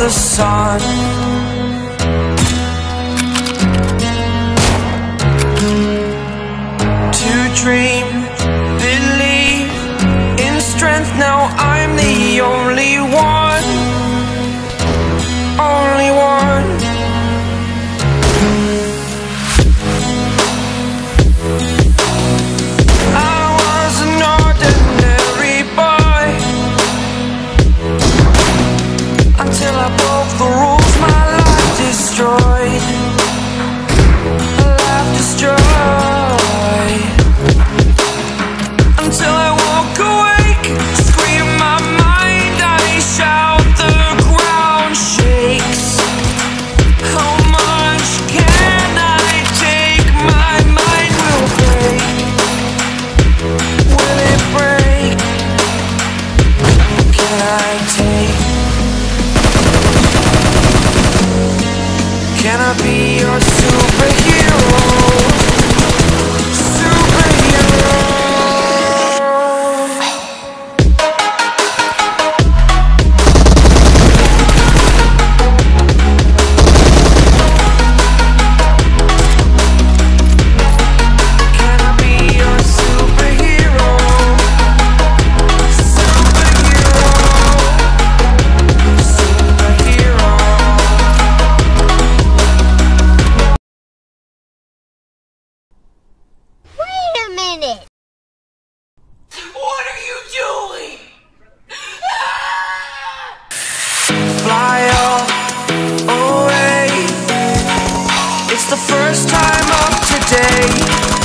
the sun. To dream, believe in strength. Now I'm the only one, only one. I was an ordinary boy until I broke the rules. My life destroyed, life destroyed. Until I walk awake, scream my mind, I shout, the ground shakes. How much can I take? My mind will break. Will it break? Can I take? Can I be your superhero? What are you doing? Fly away. It's the first time of today.